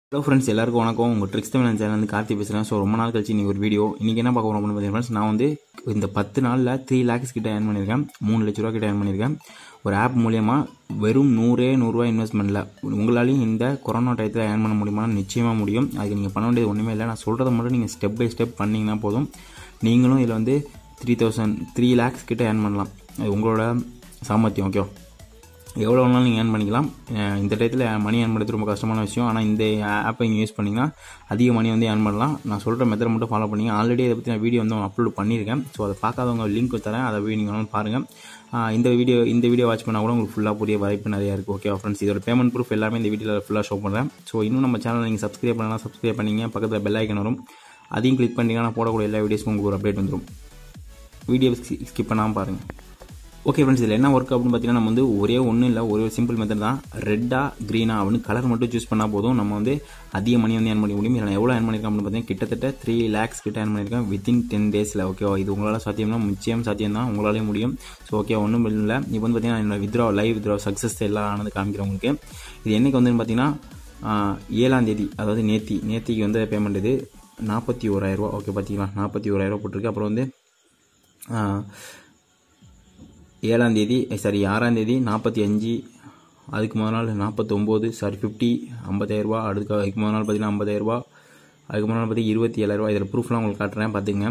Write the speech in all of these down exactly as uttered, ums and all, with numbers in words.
Hello friends, எல்லாருக்கும் வணக்கம். உங்கள் ட்ரிக்ஸ் தமிழ் சேனல் வந்து கார்த்தி பேசுகிறேன். ஸோ ரொம்ப நாள் கழிச்சு இன்றைக்கி ஒரு வீடியோ. இன்றைக்கி என்ன பார்க்க போகிறோம் அப்படின்னு பார்த்தீங்கன்னா ஃப்ரெண்ட்ஸ், நான் வந்து இந்த பத்து நாளில் த்ரீ லேக்ஸ் கிட்ட ஏர்ன் பண்ணியிருக்கேன். மூணு லட்ச ரூபா கிட்ட ஏர்ன் பண்ணியிருக்கேன். ஒரு ஆப் மூலியமாக வெறும் நூறே நூறுரூவா இன்வெஸ்ட்மெண்ட்டில் உங்களாலையும் இந்த கொரோனா டயத்தில் ஏர்ன் பண்ண முடியுமான்னு நிச்சயமாக முடியும். அதுக்கு நீங்கள் பண்ண வேண்டியது ஒன்றுமே இல்லை. நான் சொல்கிறத மட்டும் நீங்கள் ஸ்டெப் பை ஸ்டெப் பண்ணிங்கன்னா போதும். நீங்களும் இதில் வந்து த்ரீ தௌசண்ட் த்ரீ லேக்ஸ் கிட்ட ஏர்ன் பண்ணலாம். அது உங்களோட சாமர்த்தியம். ஓகே, எவ்வளோ வேணாலும் நீங்கள் ஏர்ன் பண்ணிக்கலாம். இந்த டயத்தில் மணி ஏர்ன் பண்ணுறது ரொம்ப கஷ்டமான விஷயம். ஆனால் இந்த ஆப்பை நீங்கள் யூஸ் பண்ணிங்கன்னா அதிக மணி வந்து ஏர்ன் பண்ணலாம். நான் சொல்கிற மெத்தட் மட்டும் ஃபாலோ பண்ணிங்க. ஆல்ரெடி அதை பற்றி நான் வீடியோ வந்து அப்லோட் பண்ணியிருக்கேன். ஸோ அதை பார்க்காதவங்க லிங்க் தரேன், அதை போய் நீங்கள் வேணாலும் பாருங்கள். இந்த வீடியோ இந்த வீடியோ வாட்ச் பண்ணால் கூட உங்களுக்கு ஃபுல்லாக புரிய வாய்ப்பு நிறையா இருக்குது. ஓகே ஃப்ரெண்ட்ஸ், இதோட பேமெண்ட் ப்ரூஃப் எல்லாமே இந்த வீடியோவில் ஃபுல்லாக ஷோ பண்ணுறேன். ஸோ இன்னும் நம்ம சேனல் நீங்கள் சப்ஸ்கிரைப் பண்ணலாம், சப்ஸ்கிரைப் பண்ணிங்க. பக்கத்தில் பெல் ஐக்கன் வரும், அதையும் கிளிக் பண்ணிங்கன்னா நான் போடக்கூடிய எல்லா வீடியோஸும் உங்களுக்கு ஒரு அப்டேட் வந்துடும். வீடியோ ஸ்கிப் பண்ணாமல் பாருங்கள். ஓகே ஃப்ரெண்ட்ஸ், இதில் என்ன ஒர்க் அப்படின்னு பார்த்தீங்கன்னா, நம்ம வந்து ஒரே ஒன்றும் இல்லை, ஒரே சிம்பிள் மெத்தட் தான். ரெட்டா க்ரீனா அப்படின்னு கலர் மட்டும் சூஸ் பண்ணால் போதும், நம்ம வந்து அதிக மணி வந்து ஏர்ன் பண்ண முடியும். இதில் நான் எவ்வளோ ஏர்ன் பண்ணியிருக்கேன் அப்படின்னு பார்த்தீங்கன்னா, கிட்டத்தட்ட த்ரீ லேக்ஸ் கிட்ட ஏர்ன் பண்ணியிருக்கேன் வித்தின் டென் டேஸில். ஓகேவா, இது உங்களால் சாத்தியம்னா நிச்சயம் சாத்தியம் தான், உங்களாலே முடியும். ஸோ ஓகே, ஒன்றும் இல்லை. இப்போ வந்து பார்த்தீங்கன்னா என்னோட வித்ரா லைவ் வித்ரா சக்ஸஸ் எல்லாம் ஆனது காமிக்கிறேன் உங்களுக்கு. இது என்றைக்கு வந்து பார்த்தீங்கன்னா ஏழாம் தேதி, அதாவது நேத்தி நேத்திக்கு வந்து பேமெண்ட் இது நாற்பத்தி ஓராயிரரூவா. ஓகே பார்த்தீங்களா, நாற்பத்தி ஓராயிரரூவா போட்டிருக்கு. அப்புறம் வந்து ஏழாம் தேதி சாரி ஆறாம் தேதி நாற்பத்தி அஞ்சு, அதுக்கு முதல் நாள் நாற்பத்தொம்போது, சாரி ஃபிஃப்டி ஐம்பதாயிரரூபா. அடுத்து அதுக்கு முதல் நாள் பார்த்தீங்கன்னா ஐம்பதாயிரரூபா. அதுக்கு முதல் நாள் பார்த்தீங்கன்னா இருபத்தி ஏழாயிரரூபா. இதில் ப்ரூஃப்லாம் உங்களுக்கு காட்டுறேன் பார்த்துங்க.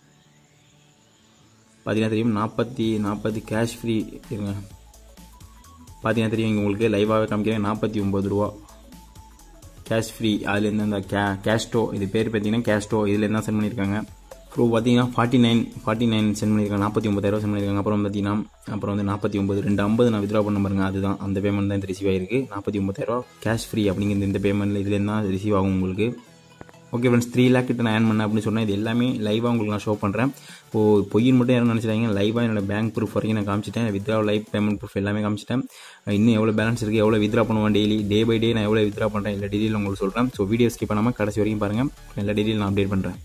பார்த்தீங்கன்னா தெரியும், நாற்பத்தி நாற்பது கேஷ் ஃப்ரீ இருங்க. பார்த்தீங்கன்னா தெரியும், இங்கே உங்களுக்கு லைவாகவே காமிக்கிறேன். நாற்பத்தி ஒம்பது ரூபா கேஷ் ஃப்ரீ. அதுலேருந்து அந்த கே கேஸ்டோ இது பேர் பார்த்தீங்கன்னா கேஸ்டோ, இதில் என்ன சென்ட் பண்ணியிருக்காங்க. ப்ரோ பார்த்தீங்கன்னா forty nine forty nine sent பண்ணியிருக்காங்க. நாற்பத்தி ஒம்பதாயிரம் சென்ட் பண்ணியிருக்காங்க. அப்புறம் பார்த்தீங்கன்னா அப்புறம் வந்து நாற்பத்தி ஒம்பது ரெண்டு ஐம்பது நான் வித்ரா பண்ண பாருங்க, அதுதான் அந்த பேமெண்ட் தான் இந்த ரிசீவ் ஆகிருக்கு. நாற்பத்தி ஒம்பதாயிரம் கேஷ் ஃப்ரீ அப்படிங்கிற இந்த பேமெண்ட்டில் இதுலேருந்து தான் ரிசீவ் ஆகும் உங்களுக்கு. ஓகே ஃப்ரெண்ட்ஸ், த்ரீ லேக் கிட்ட நான் ஏர்ன் பண்ணேன் அப்படின்னு சொன்னால் இது எல்லாமே லைவாக உங்களுக்கு நான் ஷோ பண்ணுறேன். இப்போ பொய்யின் மட்டும் யாரும் நினச்சிட்டாங்க, லைவாக என்னோட பேங்க் ப்ரூஃப் வரைக்கும் நான் காமிச்சிட்டேன். வித்ரா லைவ் பேமெண்ட் ப்ரூஃப் எல்லாமே காமிச்சிட்டேன். இன்னும் எவ்வளோ பேலன்ஸ் இருக்குது, எவ்வளோ வித்ரா பண்ணுவேன் டெய்லி, டே பை டே நான் எவ்வளோ வித்ரா பண்ணுறேன், எல்லா டீட்டெயில் உங்களுக்கு சொல்கிறேன். ஸோ வீடியோ ஸ்கிப் பண்ணாமல் கடைசி வரைக்கும் பாருங்கள், எல்லா டீட்டெயில் நான் அப்டேட் பண்ணுறேன்.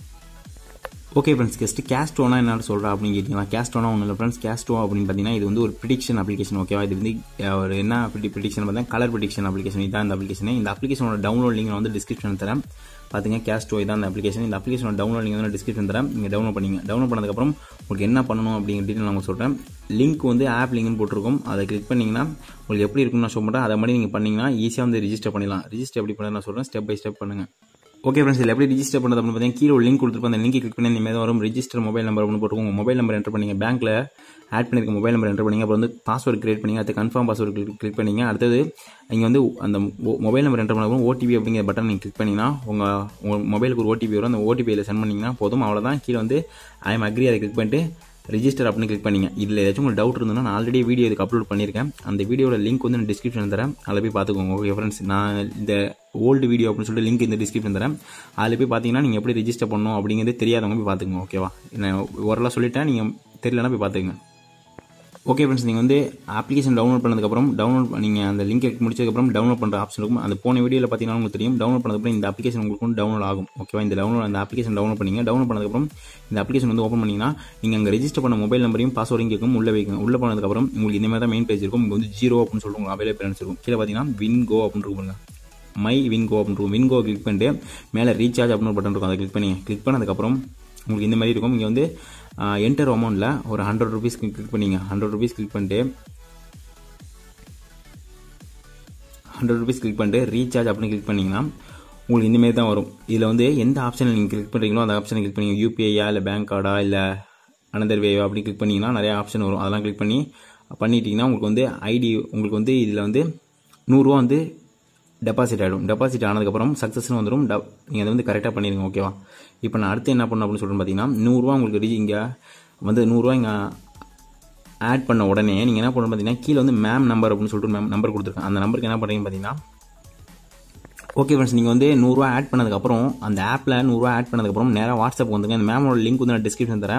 ஓகே ஃப்ரெண்ட்ஸ், ஜஸ்ட் கேஸ்டோனா என்ன சொல்கிறேன் அப்படின்னு கேட்டிங்கன்னா, கேஸ்டோனா ஒன்றும் இல்லை ஃப்ரெண்ட்ஸ். கேஸ்டோ அப்படின்னு பார்த்தீங்கன்னா இது வந்து ஒரு ப்ரிடிக்ஷன் அப்ளிகேஷன். ஓகேவா, இது வந்து ஒரு என்ன ப்ரிடிக்ஷன் பார்த்தா கலர் ப்ரிடிக்ஷன் அப்ளிகேஷன். இதான் இந்த அப்ளிகேஷன். இந்த அப்ளிகேஷனோட டவுன்லோட் லிங்க் வந்து டிஸ்கிரிப்ஷன் தரேன். பார்த்துங்க, கேஸ்டோ இதான் அந்த அப்ளிகேஷன். இந்த அப்ளிகேஷனோட டவுன்லோட் லிங்க் வந்து டிஸ்கிரிப்ஷன் தரேன். நீங்கள் டவுன்லோட் பண்ணிங்க. டவுன்லோட் பண்ணதுக்கப்புறம் உங்களுக்கு என்ன பண்ணணும் அப்படிங்கிற டீட்டெயில் நான் சொல்கிறேன். லிங்க் வந்து ஆப் லிங்க்னு போட்டிருக்கோம், அதை கிளிக் பண்ணிங்கன்னா உங்களுக்கு எப்படி இருக்குன்னு நான் சொல்ல மாட்டேன். அதை மாதிரி நீங்கள் பண்ணிங்கன்னா ஈஸியாக வந்து ரிஜிஸ்டர் பண்ணிடலாம். ரிஜிஸ்டர் எப்படி பண்ண நான் சொல்கிறேன், ஸ்டெப் பை ஸ்டெப் பண்ணுங்கள். ஓகே ஃப்ரெண்ட்ஸ், இதில் எப்படி ரிஜிஸ்டர் பண்ணுறது அப்படின்னு பார்த்தீங்கன்னா, கீழே ஒரு லிங்க் கொடுத்துருப்போம். அந்த லிங்க் கிளிக் பண்ணி இந்த மாதிரி வரும். ரிஜிஸ்டர் மொபைல் நம்பர் அப்படின்னு போட்டுருக்கோம். உங்கள் மொபைல் நம்பர் என்டர் பண்ணிங்க. பேங்க்கில் ஆட் பண்ணியிருக்க மொபைல் நம்பர் என்டர் பண்ணிங்க. அப்புறம் வந்து பாஸ்வேர்டு கிரியேட் பண்ணிங்க. அடுத்து கன்ஃபார்ம் பாஸ்வேர்டு கிளிக் கிளிக் பண்ணிங்க. அடுத்தது இங்கே வந்து அந்த மொபைல் நம்பர் என்டர் பண்ண ஓடிபி அப்படிங்கிற பட்டன் நீங்கள் கிளிக் பண்ணிங்கன்னா உங்கள் உங்கள் மொபைலுக்கு ஒரு ஓடிபி வரும். அந்த ஓடிபியில் சென்ட் பண்ணிங்கன்னா போதும், அவ்வளோதான். கீழே வந்து ஐ எம் அக்ரி அதை கிளிக் பண்ணிட்டு ரிஜிஸ்டர் அப்படின்னு கிளிக் பண்ணிங்க. இதில் ஏதாச்சும் உங்களுக்கு டவுட் இருந்ததுன்னா நான் ஆல்ரெடி வீடியோ இதுக்கு அப்லோட் பண்ணியிருக்கேன். அந்த வீடியோட லிங்க் வந்து நான் டிஸ்கிரிப்ஷன் தரேன், அதில் போய் பார்த்துக்கோங்க. ஓகே ஃப்ரெண்ட்ஸ், நான் இந்த ஓல்டு வீடியோ அப்படின்னு சொல்லிட்டு லிங்க் இந்த டிஸ்கிரிப்ஷன் தரேன். அதில் போய் பார்த்தீங்கன்னா நீங்கள் எப்படி ரிஜிஸ்டர் பண்ணணும் அப்படிங்கிறது தெரியாதவங்க போய் பார்த்துக்கோங்க. ஓகேவா, நான் ஓரளவு சொல்லிட்டேன், நீங்கள் தெரியலன்னா போய் பார்த்துக்கங்க. ஓகே ஃப்ரெண்ட்ஸ், நீங்கள் வந்து அப்ளிகேஷன் டவுன்லோட் பண்ணதுக்கப்புறம் டவுன்லோட் நீங்கள் அந்த லிங்க் முடிச்சதுக்கப்புறம் டவுன்லோட் பண்ணுற ஆப்ஷன் இருக்கும். அந்த போன வீடியோவில் பார்த்தீங்கன்னா உங்களுக்கு தெரியும். டவுன்லோட் பண்ணதுக்கப்புறம் இந்த அப்ளிகேஷன் உங்களுக்கு வந்து டவுன்லோட் ஆகும். ஓகேவா, இந்த டவுன்லோட் அந்த அப்ளிகேஷன் டவுன்லோட் பண்ணிங்க. டவுன்லோட் பண்ணதுக்கப்புறம் இந்த அப்ளிகேஷன் வந்து ஓப்பன் பண்ணிங்கன்னா நீங்கள் அங்கே ரெஜிஸ்டர் பண்ண மொபைல் நம்பரையும் பாஸ்வேர்டையும் கேட்கும். உள்ளே வைக்கும். உள்ளே போனதுக்கப்புறம் உங்களுக்கு இந்த மாதிரி தான் மெயின் பேஜ் இருக்கும். இங்கே வந்து ஜீரோ அப்படின்னு சொல்லிட்டு உங்களுக்கு அவைலபிள் இருக்கும். கீழே பார்த்தீங்கன்னா வின்கோ அப்படின்னு இருக்கும், மை வின்கோ அப்படின்னு இருக்கும். வின்கோ கிளிக் பண்ணிட்டு மேலே ரீசார்ஜ் அப்படின்னு ஒரு பட்டன் இருக்கும், அதை கிளிக் பண்ணி கிளிக் பண்ணதுக்கப்புறம் உங்களுக்கு இந்த மாதிரி இருக்கும். இங்கே வந்து என்டர் அமௌண்ட்டில் ஒரு ஹண்ட்ரட் ருபீஸ் கிளிக் பண்ணிங்க. ஹண்ட்ரட் ருபீஸ் கிளிக் பண்ணிட்டு ஹண்ட்ரட் ருபீஸ் கிளிக் பண்ணிட்டு ரீசார்ஜ் அப்படின்னு கிளிக் பண்ணிங்கன்னா உங்களுக்கு இந்தமாரி தான் வரும். இதில் வந்து எந்த ஆப்ஷனில் நீங்கள் கிளிக் பண்ணுறீங்களோ அந்த ஆப்ஷனை கிளிக் பண்ணி யூபிஐயா இல்லை பேங்க் கார்டா இல்லை அனதர் வேவா அப்படி கிளிக் பண்ணிங்கன்னா நிறைய ஆப்ஷன் வரும். அதெல்லாம் கிளிக் பண்ணி பண்ணிட்டீங்கன்னா உங்களுக்கு வந்து ஐடி உங்களுக்கு வந்து இதில் வந்து நூறுரூவா வந்து டெபாசிட் ஆகிடும். டெபாசிட் ஆனதுக்கப்புறம் சக்ஸஸ்னு வந்துடும். நீங்கள் அதை வந்து கரெக்டாக பண்ணிடுங்க. ஓகேவா, இப்போ நான் அடுத்து என்ன பண்ணணும் அப்படின்னு சொல்லிட்டு பார்த்தீங்கன்னா, நூறுரூவா உங்களுக்கு ரீ இங்கே வந்து நூறுரூவா இங்கே ஆட் பண்ண உடனே நீங்கள் என்ன பண்ணணும் பார்த்தீங்கன்னா, கீழே வந்து மேம் நம்பர் அப்படின்னு சொல்லிட்டு மேம் நம்பர் கொடுத்துருக்கேன். அந்த நம்பருக்கு என்ன பண்ணுறீங்கன்னு பார்த்தீங்கன்னா, ஓகே ஃப்ரெண்ட்ஸ், நீங்கள் வந்து நூறுரூவா ஆட் பண்ணதுக்கப்புறம் அந்த ஆப்பில் நூறுரூவா ஆட் பண்ணதுக்கப்புறம் நேராக வாட்ஸ்அப் வந்துங்க. அந்த மேமோட லிங்க் வந்து நான் டிஸ்கிரிப்ஷன் தரேன்.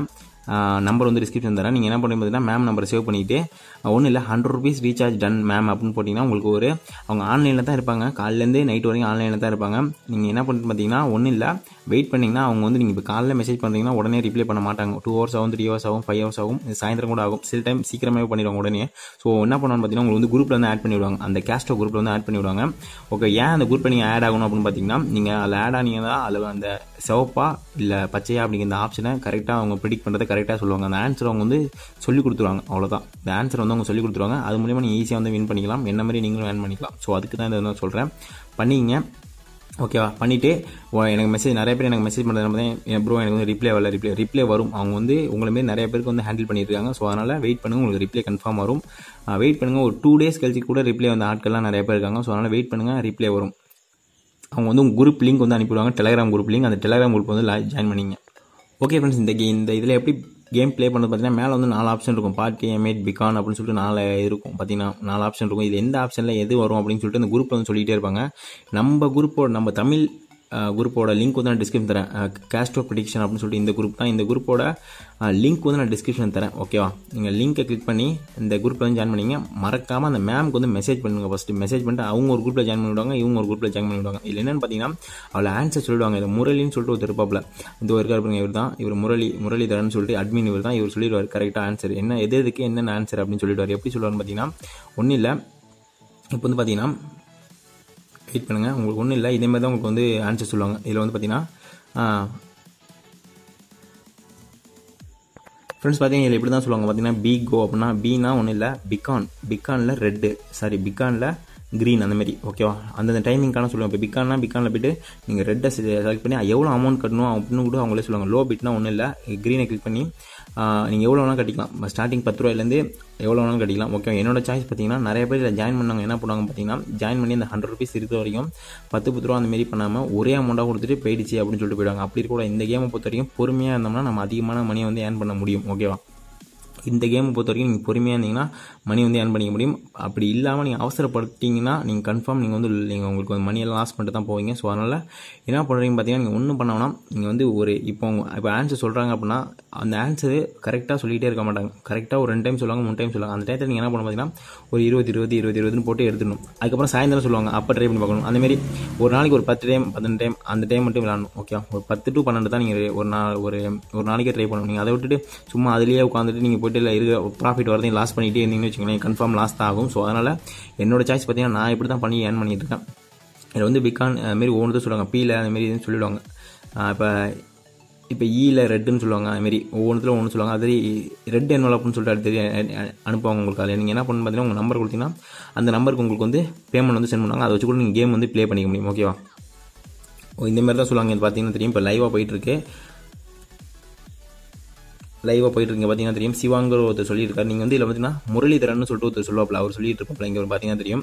நம்பர் வந்து டிஸ்கிரிப்ஷன் தரேன். நீங்கள் என்ன பண்ணி பார்த்தீங்கன்னா மேம் நம்பரை சேவ் பண்ணிவிட்டு ஒன்றும் இல்லை hundred rupees recharge done ma'am அப்படின்னு போட்டிங்கன்னா உங்களுக்கு ஒரு அவங்க ஆன்லைனில் தான் இருப்பாங்க, காலையிலேருந்து நைட் வரைக்கும் ஆன்லைனில் தான் இருப்பாங்க. நீங்கள் என்ன பண்ணிட்டு பார்த்தீங்கன்னா ஒன்றும் இல்லை வெயிட் பண்ணிங்கன்னா அவங்க வந்து நீங்கள் இப்போ காலையில் மெசேஜ் பண்ணுறீங்கன்னா உடனே ரிப்ளை பண்ண மாட்டாங்க. டூ ஹவர்ஸ் ஆகும், த்ரீ ஹவர்ஸ் ஆகும், ஃபைவ் ஹவர்ஸ் ஆகும், சாயந்தரம் கூட ஆகும். சில டைம் சீக்கிரமாகவே பண்ணிடுவாங்க உடனே. ஸோ என்ன பண்ணுவாங்க பார்த்தீங்கன்னா உங்களுக்கு வந்து குரூப்பில் வந்து ஆட் பண்ணிவிடுவாங்க, அந்த கேஸ்டோ குரூப்பில் வந்து ஆட் பண்ணிவிடுவாங்க. ஓகே, ஏன் அந்த குரூப்பில் நீங்கள் ஆட் ஆகணும் அப்படின்னு பார்த்தீங்கன்னா நீங்கள் அதில் ஆட் ஆனீங்கன்னா அதில் அந்த சிவப்பா இல்லை பச்சையா அப்படிங்கிற அந்த ஆப்ஷனை கரெக்டாக அவங்க ப்ரிடிக்ட் பண்ணுறதை கரெக்டாக சொல்லுவாங்க. அந்த ஆன்சர் அவங்க வந்து சொல்லிக் கொடுத்துருவாங்க, அவ்வளோதான். இந்த ஆன்சர் வந்து அவங்க சொல்லிக் கொடுத்துருவாங்க. அது மூலிமா நீங்கள் ஈஸியாக வந்து வின் பண்ணிக்கலாம், என்ன மாதிரி நீங்களும் வின் பண்ணிக்கலாம். ஸோ அதுக்கு தான் இதை சொல்கிறேன், பண்ணிங்க. ஓகேவா? பண்ணிவிட்டு எனக்கு மெசேஜ் நிறைய பேர் எனக்கு மெசேஜ் பண்ணுறது பார்த்தீங்கன்னா ப்ரோ எனக்கு வந்து ரிப்ளை வரல, ரிப்ளை ரிப்ளை வரும். அவங்க வந்து உங்களை மாரி நிறைய பேருக்கு வந்து ஹேண்டில் பண்ணியிருக்காங்க. ஸோ அதனால் வெயிட் பண்ணுங்கள், உங்களுக்கு ரிப்ளை கன்ஃபார்ம் வரும். வெயிட் பண்ணுங்கள், ஒரு டூ டேஸ் கழிச்சு கூட ரிப்ளை வந்த ஆட்கள்லாம் நிறைய பேர் இருக்காங்க. ஸோ அதனால் வெயிட் பண்ணுங்கள், ரிப்ளை வரும். அவங்க வந்து உங்கள் குரூப் லிங்க் வந்து அனுப்பிடுவாங்க, டெலிகிராம் குரூப் லிங்க். அந்த டெலிகிராம் குரூப் வந்து ஜாயின் பண்ணிங்க. ஓகே ஃப்ரெண்ட்ஸ், இந்த கே இந்த இதில் எப்படி கேம் ப்ளே பண்ணுறது பார்த்தீங்கன்னா மேலே வந்து நாலு ஆப்ஷன் இருக்கும். பார்ட்டி, எமேட், பிகான் அப்படின்னு சொல்லிட்டு நாலு இருக்கும். பார்த்தீங்கன்னா நாலு ஆப்ஷன் இருக்கும். இது எந்த ஆப்ஷனில் எது வரும் அப்படின்னு சொல்லிட்டு அந்த குரூப்பில் வந்து சொல்லிகிட்டே இருப்பாங்க. நம்ம குரூப்போட நம்ம தமிழ் குரூப்போட லிங்க் வந்து நான் டிஸ்கிரிப்ஷன் தரேன். கேஸ்டோ ப்ரிடிக்ஷன் அப்படின்னு சொல்லிட்டு இந்த குரூப் தான். இந்த குரூப்போட லிங்க் வந்து நான் டிஸ்கிரிப்ஷன் தரேன். ஓகேவா? நீங்கள் லிங்கை கிளிக் பண்ணி இந்த குரூப்பில் வந்து ஜாயின் பண்ணிங்க. மறக்காமல் அந்த மேம்க்கு வந்து மெசேஜ் பண்ணுங்கள். ஃபஸ்ட்டு மெசேஜ் பண்ணிட்டு அவங்க ஒரு குரூப்பில் ஜாயின் பண்ணிவிடுவாங்க, இவங்க ஒரு குரூப்பில் ஜாயின் பண்ணிவிடுவாங்க. இல்லை என்னென்னு பார்த்தீங்கன்னா அவளை ஆன்சர் சொல்லிவிடுவாங்க. இது முரளின்னு சொல்லிட்டு ஒரு இருப்பாப்பில், இந்த ஒரு இருக்காரு இவர் தான், இவர் முரளி முரளிதரன் சொல்லிட்டு அட்மின் இவர் தான். இவர் சொல்லிடுவார் கரெக்டாக ஆன்சர் என்ன, எது எதுக்கு என்னென்ன ஆன்சர் அப்படின்னு சொல்லிடுவார். எப்படி சொல்லுவார்னு பார்த்தீங்கன்னா ஒன்றும் இல்லை, இப்போ வந்து பார்த்தீங்கன்னா வெயிட் பண்ணுங்கள், உங்களுக்கு ஒன்றும் இல்லை இதேமாதிரி தான் உங்களுக்கு வந்து ஆன்சர் சொல்லுவாங்க. இதில் வந்து பார்த்தீங்கன்னா ஃப்ரெண்ட்ஸ் பார்த்தீங்கன்னா இதில் எப்படி தான் சொல்லுவாங்க பார்த்தீங்கன்னா பி கோ அப்படின்னா பின்னா ஒன்றும் இல்லை பிகான், பிகானில் ரெட்டு, சாரி பிகானில் க்ரீன், அந்தமாரி. ஓகேவா? அந்தந்த டைமிங்கான சொல்லுவாங்க. இப்போ பிகான்னா பிகானில் போய்ட்டு நீங்கள் ரெட்டை செலக்ட் பண்ணி எவ்வளோ அமௌண்ட் கட்டணும் அப்படின்னு கூட அவங்களே சொல்லுவாங்க. லோ பிட்னா ஒன்றும் இல்லை, க்ரீனை கிளிக் பண்ணி நீங்கள் எவ்வளோ வேணால் கட்டிக்கலாம். ஸ்டார்டிங் பத்து ரூபாயிலேருந்து எவ்வளோ வேணாலும் கட்டிக்கலாம். ஓகே, என்னோட சாய்ஸ் பார்த்தீங்கன்னா நிறைய பேர் இதில் ஜாயின் பண்ணாங்க. என்ன பண்ணுவாங்க பார்த்தீங்கன்னா ஜாயின் பண்ணி அந்த ஹண்ட்ரட் ருபீஸ் இருக்கிற வரைக்கும் பத்து பத்து ரூபா அந்தமாரி பண்ணாமல் ஒரே அமௌண்ட்டாக கொடுத்துட்டு போயிடுச்சு அப்படின்னு சொல்லிட்டு போயிடுவாங்க. அப்படி இருக்கக்கூடாது. இந்த கேமை பொறுத்த வரைக்கும் பொறுமையாக இருந்தோம்னா நம்ம அதிகமான மணியை வந்து ஏர்ன் பண்ண முடியும். ஓகேவா? இந்த கேமை பொறுத்த வரைக்கும் நீங்கள் பொறுமையாக இருந்தீங்கன்னா மணி வந்து ஏர்ன் பண்ணிக்க முடியும். அப்படி இல்லாமல் நீங்கள் அவசரப்படுத்திங்கன்னா நீங்கள் கன்ஃபார்ம் நீங்கள் வந்து நீங்கள் உங்களுக்கு வந்து மணியெல்லாம் லாஸ் பண்ணிட்டு தான் போவீங்க. ஸோ அதனால் என்ன பண்ணுறீங்க பார்த்தீங்கன்னா நீங்கள் ஒன்றும் பண்ணோம்னா நீங்கள் வந்து ஒரு இப்போ இப்போ ஆன்சர் சொல்கிறாங்க அப்படின்னா அந்த ஆன்சரு கரெக்டாக சொல்லிகிட்டே இருக்க மாட்டாங்க. கரெக்டாக ஒரு ரெண்டு டைம் சொல்லுவாங்க, மூணு டைம் சொல்லுவாங்க. அந்த டைத்தில் நீங்கள் என்ன பண்ண பார்த்தீங்கன்னா ஒரு இருபது இருபது இருபது இருபதுன்னு போட்டு எடுத்துடணும். அதுக்கப்புறம் சாயந்தரம் சொல்லுவாங்க, அப்போ ட்ரை பண்ணி பார்க்கணும். அந்தமாரி ஒரு நாளைக்கு ஒரு பத்து டைம் பதினெண்டு டைம் அந்த டைம் மட்டும் விளாடணும். ஓகே, ஒரு பத்து டு பன்னெண்டு தான் நீங்கள் ஒரு நாள் ஒரு ஒரு நாளைக்கே ட்ரை பண்ணணும். நீங்கள் அதை விட்டுட்டு சும்மா அதிலேயே உட்காந்துட்டு நீங்கள் போய்ட்டு இல்லை இருக்க ப்ராஃபிட் வரதையும் லாஸ் பண்ணிகிட்டே இருந்தீங்கன்னு வச்சுக்கோங்களேன், கன்ஃபார்ம் லாஸ் தான் ஆகும். ஸோ அதனால் என்னோட சாய்ஸ் பார்த்தீங்கன்னா நான் இப்படி தான் பண்ணி ஏர்ன் பண்ணிட்டு இருக்கேன். இதில் வந்து பிகான் அதுமாரி ஒவ்வொன்று சொல்லுவாங்க, பீல அதுமாரி இதுன்னு சொல்லிவிடுவாங்க. இப்போ இப்போ ஈல ரெட்டுன்னு சொல்லுவாங்க, அதுமாரி ஒவ்வொன்றுத்துல ஒன்று சொல்லுவாங்க. அது ரெட் என்வலப்னு சொல்லிட்டு அடுத்து அனுப்புவாங்க உங்களுக்கு. அதில் நீங்கள் என்ன பண்ணு பார்த்தீங்கன்னா உங்கள் நம்பர் கொடுத்தீங்கன்னா அந்த நம்பருக்கு உங்களுக்கு வந்து பேமெண்ட் வந்து சென்ட் பண்ணுவாங்க. அதை வச்சு கூட நீங்கள் கேம் வந்து ப்ளே பண்ணிக்க முடியும். ஓகேவா? இந்தமாரி தான் சொல்லுவாங்க. இது பார்த்தீங்கன்னா தெரியும், இப்போ லைவாக போயிட்டுருக்கு லைவாக போயிட்டு இருக்கீங்க பார்த்தீங்கன்னா தெரியும். சிவாங்கிற ஒருத்தர் சொல்லியிருக்காரு. நீங்கள் வந்து இதில் பார்த்தீங்கன்னா முரளிதரன் சொல்லிட்டு ஒருத்தர் சொல்லுவாப்பில், அவர் சொல்லிட்டு இருப்பாப்பில். இங்கே பார்த்தீங்கன்னா தெரியும்,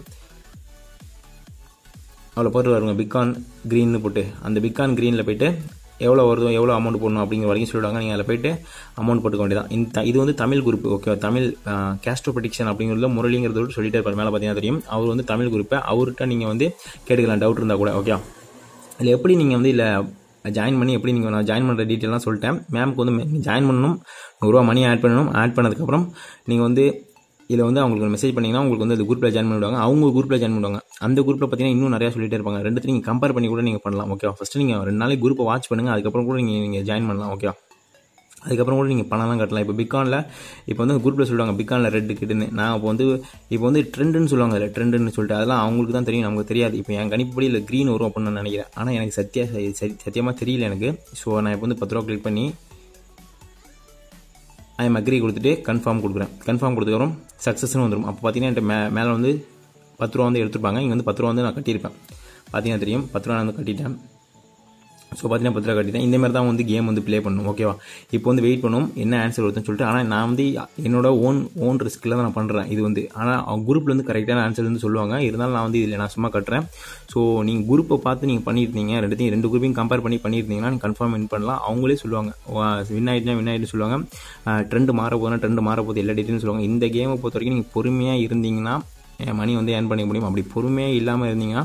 அவ்வளோ போட்டு வருங்க பிகான் க்ரீன்னு போட்டு அந்த பிகான் க்ரீனில் போய்ட்டு எவ்வளோ வருதோ எவ்வளோ அமௌண்ட் போடணும் அப்படிங்கிற வரைக்கும் சொல்லிவிடுவாங்க. நீங்கள் அதில் போய்ட்டு அமௌண்ட் போட்டுக்க வேண்டியதான். இந்த இது வந்து தமிழ் குரூப். ஓகே, தமிழ் கேஸ்டோ ப்ரிடிக்ஷன் அப்படிங்கிறதுல முரளிங்கிறதோடு சொல்லிட்டே இருப்பார். மேலே பார்த்தீங்கன்னா தெரியும், அவர் வந்து தமிழ் குரூப்பை அவர்கிட்ட நீங்கள் வந்து கேட்டுக்கலாம் டவுட் இருந்தால் கூட. ஓகே, இல்லை எப்படி நீங்கள் வந்து இல்லை ஜாயின் பண்ணி எப்படி நீங்கள் நான் ஜாயின் பண்ணுற டீட்டெயிலாம் சொல்லிட்டேன். மேம்க்கு வந்து நீங்கள் ஜாயின் பண்ணணும், நூறுரூவா மணி ஆட் பண்ணணும். ஆட் பண்ணதுக்கப்புறம் நீங்கள் வந்து இதில் வந்து அவங்களுக்கு மெசேஜ் பண்ணிங்கன்னா உங்களுக்கு வந்து அந்த குரூப்பில் ஜாயின் பண்ணிவிடுவாங்க. அவங்க குரூப்பில் ஜாயின் பண்ணுவாங்க. அந்த குரூப்பில் பார்த்தீங்கன்னா இன்னும் நிறையா சொல்லிட்டே இருப்பாங்க. ரெண்டுத்தையும் நீங்கள் கம்பேர் பண்ணி கூட நீங்கள் பண்ணலாம். ஓகே, ஃபஸ்ட்டு நீங்கள் ரெண்டு நாளைக்கு குரூப்பை வாட்ச் பண்ணுங்கள், அதுக்கப்புறம் கூட நீங்கள் நீங்கள் ஜாயின் பண்ணலாம். ஓகே, அதுக்கப்புறம் கூட நீங்கள் பணம்லாம் கட்டலாம். இப்போ பிகானில் இப்போ வந்து குரூப்பில் சொல்லுவாங்க பிகானில் ரெட்டு கிட்டுன்னு. நான் இப்போ வந்து இப்போ வந்து ட்ரெண்டுன்னு சொல்லுவாங்க, இல்லை ட்ரெண்டுன்னு சொல்லிட்டு அதெல்லாம் அவங்களுக்கு தான் தெரியும், நமக்கு தெரியாது. இப்போ என் கணிப்புப்படி இல்லை க்ரீன் வரும் அப்படின்னு நான் நினைக்கிறேன். ஆனால் எனக்கு சத்தியா சரி சத்தியமாக தெரியல எனக்கு. ஸோ நான் இப்போ வந்து பத்து ரூபா கிளிக் பண்ணி ஐ எம் அக்ரி கொடுத்துட்டு கன்ஃபார்ம் கொடுக்குறேன். கன்ஃபார்ம் கொடுத்துக்கப்புறம் சக்ஸஸ்னு வந்துடும். அப்போ பார்த்தீங்கன்னா என்கிட்ட மே மேலே வந்து பத்து ரூபா வந்து எடுத்துருப்பாங்க. இங்கே வந்து பத்து ரூபா வந்து நான் கட்டியிருப்பேன். பார்த்தீங்கன்னா தெரியும், பத்து ரூபா நான் வந்து கட்டிட்டேன். ஸோ பார்த்தீங்கன்னா பத்து ரூபா கட்டிட்டேன். இந்தமாதிரி தான் வந்து கேம் வந்து ப்ளே பண்ணணும். ஓகேவா? இப்போ வந்து வெயிட் பண்ணும் என்ன ஆன்சர் வருதுன்னு சொல்லிட்டு. ஆனால் நான் வந்து என்னோட ஓன் ஓன் ரிஸ்கில் தான் நான் பண்ணுறேன் இது வந்து. ஆனால் அவங்க குரூப்பில் வந்து கரெக்டான ஆன்சர் வந்து சொல்லுவாங்க. இருந்தாலும் நான் வந்து இதில் நான் சும்மா கட்டுறேன். ஸோ நீங்கள் குரூப்பை பார்த்து நீங்கள் பண்ணியிருந்தீங்க, ரெண்டுத்தையும் ரெண்டு குரூப்பையும் கம்பேர் பண்ணி பண்ணியிருந்தீங்கன்னா நீங்கள் கன்ஃபார்ம் வின் பண்ணலாம். அவங்களே சொல்லுவாங்க வின் ஆகிட்டுனா வின் ஆகிட்டு சொல்லுவாங்க. ட்ரெண்டு மாற போதுனா ட்ரெண்டு மாற போகுது எல்லா டீட்டெயிலும் சொல்லுவாங்க. இந்த கேமை பொறுத்த வரைக்கும் நீங்கள் பொறுமையாக இருந்தீங்கன்னா மணி வந்து ஏர்ன் பண்ணிக்க முடியும். அப்படி பொறுமையாக இல்லாமல் இருந்தீங்கன்னா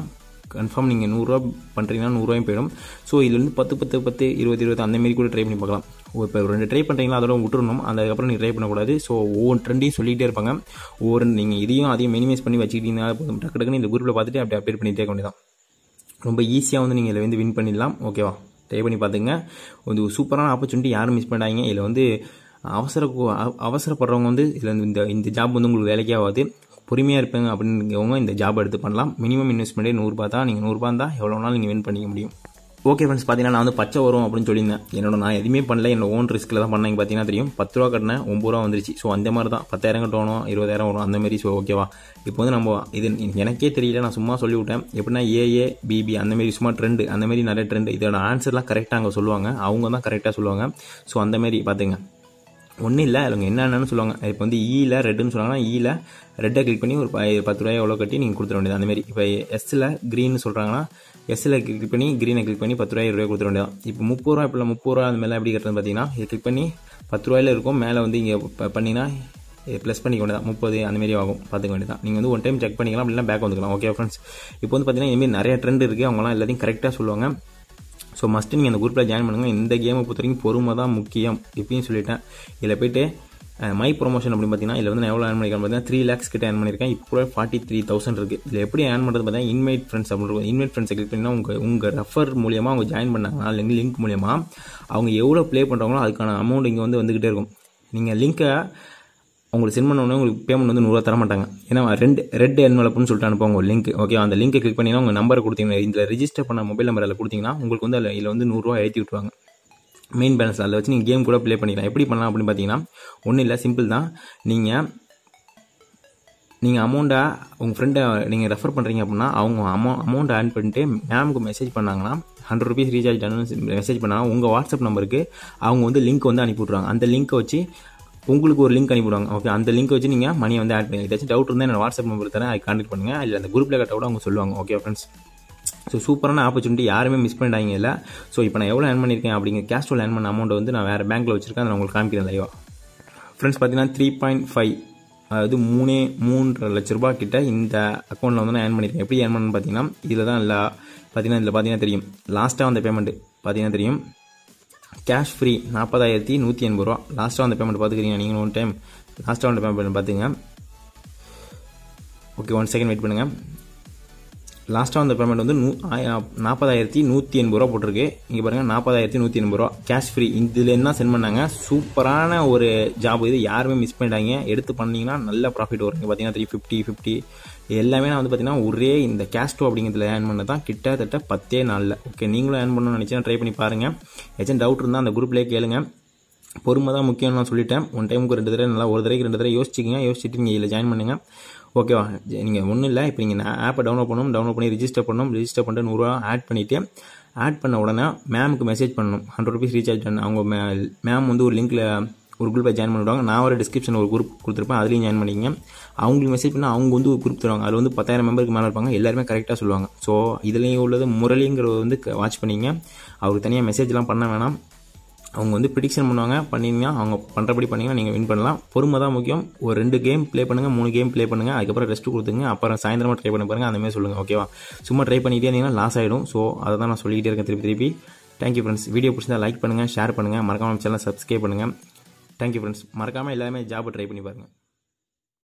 கன்ஃபார்ம் நீங்கள் நூறுரூவா பண்ணுறீங்கன்னா நூறுரூவாயும் போயிடும். ஸோ இதில் வந்து பத்து பத்து பத்து இருபது இருபது அந்த மாதிரி கூட ட்ரை பண்ணி பார்க்கலாம். இப்போ ரெண்டு ட்ரை பண்ணுறீங்களா அதோட விட்டுறணும், அதுக்கப்புறம் நீங்கள் ட்ரை பண்ணக்கூடாது. ஸோ ஒவ்வொரு ட்ரெண்டையும் சொல்லிகிட்டே இருப்பாங்க. ஒவ்வொரு நீங்கள் இதையும் அதையும் மினிமைஸ் பண்ணி வச்சுக்கிட்டீங்கன்னா போதும், டக்கு டக்குன்னு இந்த குரூப்பில் பார்த்துட்டு அப்படி அப்டேட் பண்ணிட்டே இருக்க வேண்டியதான். ரொம்ப ஈஸியாக வந்து நீங்கள் இதில் வந்து வின் பண்ணிடலாம். ஓகேவா, ட்ரை பண்ணி பார்த்துங்க. ஒரு சூப்பரான ஆப்பர்ச்சுனிட்டி, யாரும் மிஸ் பண்ணாதீங்க. இதில் வந்து அவசர அவசரப்படுறவங்க வந்து இதில் இந்த இந்த ஜாப் வந்து உங்களுக்கு வேலைக்கே ஆகாது. பொறுமையாக இருப்பாங்க அப்படிங்கிறவங்க இந்த ஜாப் எடுத்து பண்ணலாம். மினிமம் இன்வெஸ்ட்மெண்ட்டே நூறுரூபா தான். நீங்கள் நூறுரூபா இருந்தால் எவ்வளோ நாள் நீங்கள் வின் பண்ணிக்க முடியும். ஓகே ஃப்ரெண்ட்ஸ், பார்த்தீங்கன்னா நான் வந்து பச்சை வரும் அப்படின்னு சொல்லியிருந்தேன். என்னோட நான் எதுவுமே பண்ணல, என்னோட ஓன் ரிஸ்க்கில் தான் பண்ணாங்க. பார்த்தீங்கன்னா தெரியும், பத்து ரூபா கட்டினேன், ஒம்பது ரூபா வந்துருச்சு. ஸோ அந்த மாதிரி தான், பத்தாயிரம் கட்டணும், இருபதாயிரம் வரும் அந்த மாதிரி. ஸோ ஓகேவா, இப்போ வந்து நம்ம இது எனக்கே தெரியல, நான் சும்மா சொல்லி விட்டேன். எப்படின்னா ஏஏ பிபி அந்த மாதிரி சும்மா ட்ரெண்டு, அந்த மாதிரி நிறைய ட்ரெண்டு. இதோட ஆன்சர்லாம் கரெக்டாக அங்கே சொல்லுவாங்க, அவங்க தான் கரெக்டாக சொல்லுவாங்க. ஸோ அந்த மாதிரி பார்த்துங்க, ஒன்றும் இல்லை அவங்க என்னென்னு சொல்லுவாங்க. இப்போ வந்து ஈல ரெட்டுன்னு சொல்லுவாங்கன்னா ஈல ரெட்டை கிளிக் பண்ணி ஒரு பத்து ரூபாய் எவ்வளோ கட்டி நீங்கள் கொடுத்துட வேண்டியது. அந்தமாரி இப்போ எஸ்ஸில் க்ரீன்னு சொல்கிறாங்கன்னா எஸ்ஸில் கிளிக் பண்ணி க்ரீனை கிளிக் பண்ணி பத்து ரூபாய் இருபது கொடுத்துட வேண்டியதான். இப்போ முப்பது ரூபா இப்போ முப்பது ரூபா அந்த மேலே எப்படி கட்டுறது பார்த்தீங்கன்னா, இது கிளிக் பண்ணி பத்து ரூபாயில் இருக்கும், மேலே வந்து இங்கே பண்ணிங்கன்னா ப்ளஸ் பண்ணிக்க வேண்டியதான், முப்பது அந்தமாரி ஆகும். பார்த்துக்க வேண்டியதான். நீங்கள் வந்து ஒன் டைம் செக் பண்ணிக்கலாம், அப்படின்னா பேக் வந்துக்கலாம். ஓகே ஃப்ரெண்ட்ஸ், இப்போ வந்து பார்த்தீங்கன்னா இதுமாரி நிறைய ட்ரெண்ட் இருக்குது, அவங்களாம் எல்லாத்தையும் கரெக்டாக சொல்லுவாங்க. ஸோ மஸ்ட்டு நீங்கள் அந்த குரூப்பில் ஜாயின் பண்ணுங்கள். இந்த கேமை பொறுத்த வரைக்கும் பொறுமை தான் முக்கியம், இப்பயும் சொல்லிட்டேன். இதில் போய்ட்டு மை ப்ரொமோஷன் அப்படின்னு பார்த்தீங்கன்னா, இதில் வந்து நான் எவ்வளோ ஏர்ன் பண்ணியிருக்கேன் பார்த்தீங்கன்னா த்ரீ லேக்ஸ் கிட்ட ஏர்ன் பண்ணியிருக்கேன். இப்போ ஃபார்ட்டி த்ரீ தௌசண்ட் இருக்குது. இதில் எப்படி ஏர்ன் பண்ணுறது பார்த்தீங்கன்னா, இன்வைட் ஃப்ரெண்ட்ஸ் அப்படின்னு இருக்கும். இன்வைட் ஃப்ரெண்ட்ஸை கிளிக் பண்ணிங்கன்னா உங்கள் உங்கள் ரெஃபர் மூலியமாக அவங்க ஜாயின் பண்ணாங்கன்னா, இல்லைங்க லிங்க் மூலியமாக அவங்க எவ்வளோ ப்ளே பண்ணுறாங்களோ அதுக்கான அமௌண்ட் இங்கே வந்து வந்துக்கிட்டே இருக்கும். நீங்கள் லிங்க்கை உங்களுக்கு சென்ட் பண்ண உடனே உங்களுக்கு பேமெண்ட் வந்து நூறுரூவா தர மாட்டாங்க. ஏன்னா ரெண்டு ரெட் என்வலப்னு சொல்லிட்டு அனுப்புவாங்க ஒரு லிங்க். ஓகே, அந்த லிங்கை கிளிக் பண்ணிங்கன்னா உங்கள் நம்பரை கொடுத்தீங்கன்னா, இதில் ரிஜிஸ்டர் பண்ண மொபைல் நம்பர் அதில் கொடுத்தீங்கன்னா உங்களுக்கு வந்து அதில் இதில் வந்து நூறுரூவா ஏற்றி விட்டுருவாங்க மெயின் பேலன்ஸ். அதில் வச்சு நீங்கள் கேம் கூட ப்ளே பண்ணிக்கலாம். எப்படி பண்ணலாம் அப்படின்னு பார்த்தீங்கன்னா, ஒன்றும் இல்லை, சிம்பிள் தான். நீங்கள் நீங்கள் அமௌண்ட்டை உங்கள் ஃப்ரெண்டை நீங்கள் ரெஃபர் பண்ணுறீங்க அப்படின்னா அவங்க அமௌ அமௌண்ட் ஆட் பண்ணிட்டு மேமுக்கு மெசேஜ் பண்ணாங்கன்னா, ஹண்ட்ரட் ருபீஸ் ரீசார்ஜ் பண்ணு மெசேஜ் பண்ணாங்கன்னா உங்கள் வாட்ஸ்அப் நம்பருக்கு அவங்க வந்து லிங்க் வந்து அனுப்பி விட்ருவாங்க. அந்த லிங்க்கை வச்சு உங்களுக்கு ஒரு லிங்க் அனுப்பிவிடுவாங்க. ஓகே, அந்த லிங்க் வச்சு நீங்கள் மணியை வந்து ஆட் பண்ணி, ஏதாச்சும் டவுட் இருந்தால் என்னோட வாட்ஸ்அப் நம்பர் தரேன், அதை கான்டெக்ட் பண்ணுங்கள். இல்லை அந்த குரூப்பில் கட்ட கூட அவங்க சொல்லுவாங்க. ஓகே ஃப்ரெண்ட்ஸ், ஸோ சூப்பரான ஆப்பர்ச்சுனிட்டி, யாருமே மிஸ் பண்ணிட்டாங்க இல்லை. ஸோ இப்போ நான் எவ்வளோ ஏர்ன் பண்ணியிருக்கேன் அப்படிங்கிற கேஷ்டோல் ஏர்ன் பண்ண அமௌண்ட் வந்து நான் வேறு பேங்க்கில் வச்சிருக்கேன், அதை நான் உங்களுக்கு காமிக்கிறேன் லைவா. ஃப்ரெண்ட்ஸ் பார்த்தீங்கன்னா த்ரீ பாயிண்ட் ஃபைவ் அதாவது மூணே மூன்றரை லட்ச ரூபா கிட்ட இந்த அக்கௌண்ட்டில் வந்து நான் ஏர்ன் பண்ணியிருக்கேன். எப்படி ஏர்ன் பண்ணணும்னு பார்த்தீங்கன்னா, இதில் தான் இல்லை பார்த்தீங்கன்னா இதில் பார்த்தீங்கன்னா தெரியும், லாஸ்ட்டாக வந்த பேமெண்ட் பார்த்தீங்கன்னா தெரியும், கேஷ் ஃப்ரீ நாற்பதாயிரத்தி நூற்றி எண்பது ரூபா. லாஸ்ட்டாக அந்த பேமெண்ட் பார்த்துக்கிறீங்க நீங்கள் ஒன் டைம், லாஸ்ட்டாக அந்த பேமெண்ட் பார்த்துங்க. ஓகே, ஒன் செகண்ட் வெயிட் பண்ணுங்கள். லாஸ்ட்டாக அந்த பேமெண்ட் வந்து நூ நாற்பதாயிரத்தி நூற்றி எண்பது ரூபா போட்டிருக்கு. இங்கே பாருங்கள், நாற்பதாயிரத்தி நூற்றி எண்பது ரூபா கேஷ் ஃப்ரீ. இதில் என்ன சென்ட் பண்ணாங்க, சூப்பரான ஒரு ஜாப் இது, யாருமே மிஸ் பண்ணிட்டாங்க. எடுத்து பண்ணிங்கன்னா நல்ல ப்ராஃபிட் வரும். இங்கே பார்த்தீங்கன்னா த்ரீ ஃபிஃப்டி ஃபிஃப்டி எல்லாமே நான் வந்து பார்த்தீங்கன்னா ஒரே இந்த கேஷ்டோ அப்படிங்கிறதுல ஏர்ன் பண்ண தான் கிட்டத்தட்ட பத்தே நாளில். ஓகே, நீங்களும் ஏர்ன் பண்ணணும்னு நினச்சா ட்ரை பண்ணி பாருங்கள். ஏதாச்சும் டவுட் இருந்தால் அந்த குரூப்லேயே கேளுங்க. பொறுமை தான் முக்கியம்னு நான் சொல்லிட்டேன். ஒன் டைமுக்கு ரெண்டு தடவை நல்லா ஒரு தடவைக்கு ரெண்டு தடவை யோசிச்சிங்க, யோசிச்சுட்டு நீங்கள் இதில் ஜாயின் பண்ணுங்கள். ஓகேவா, நீங்கள் ஒன்றும் இல்லை, இப்போ நீங்கள் ஆப்பை டவுன்லோட் பண்ணணும், டவுன்லோட் பண்ணி ரிஜிஸ்டர் பண்ணணும், ரிஜிஸ்டர் பண்ணிட்டு நூறுரூவா ஆட் பண்ணிவிட்டு, ஆட் பண்ண உடனே மேமுக்கு மெசேஜ் பண்ணணும், ஹண்ட்ரட் ருபீஸ் ரீசார்ஜ் பண்ண. அவங்க மே மேம் வந்து ஒரு லிங்க்கில் ஒரு குரூப்பில் ஜாயின் பண்ணிவிடுவாங்க. நான் ஒரு டிஸ்கிரிப்ஷன் ஒரு குரூப் கொடுத்துருப்பேன், அதுலேயும் ஜாயின் பண்ணிங்க. அவங்களுக்கு மெசேஜ் பண்ணால் அவங்க வந்து ஒரு குரூப் தருவாங்க. அதில் வந்து பத்தாயிரம் மெம்பருக்கு மேலே இருப்பாங்க, எல்லாருமே கரெக்டாக சொல்லுவாங்க. ஸோ இதுலேயும் உள்ளது முரளிங்கிறது வந்து வாட்ச் பண்ணிங்க. அவருக்கு தனியாக மெசேஜ்லாம் பண்ண வேணாம், அவங்க வந்து ப்ரிடிக்ஷன் பண்ணுவாங்க. பண்ணிங்கன்னா அவங்க பண்ணுறபடி பண்ணிங்கன்னா நீங்கள் வின் பண்ணலாம். பொறுமை தான் முக்கியம். ஒரு ரெண்டு கேம் ப்ளே பண்ணுங்கள், மூணு கேம் ப்ளே பண்ணுங்கள், அதுக்கப்புறம் ரெஸ்ட் கொடுத்துங்க. அப்புறம் சாயந்தரமாக ட்ரை பண்ண பாருங்கள், அந்தமாதிரி சொல்லுங்கள். ஓகேவா, சும்மா ட்ரை பண்ணிகிட்டே இருந்தீங்கன்னா லாஸ் ஆகிடும். ஸோ அதை தான் நான் சொல்லிக்கிட்டே இருக்கேன் திருப்பி திருப்பி. Thank you friends. வீடியோ பிடிச்சிருந்தா லைக் பண்ணுங்கள், ஷேர் பண்ணுங்கள், மறக்காமல் சேனலை சப்ஸ்கிரைப் பண்ணுங்கள். Thank you friends. மறக்காமல் எல்லாமே ஜாப் ட்ரை பண்ணி பாருங்கள்.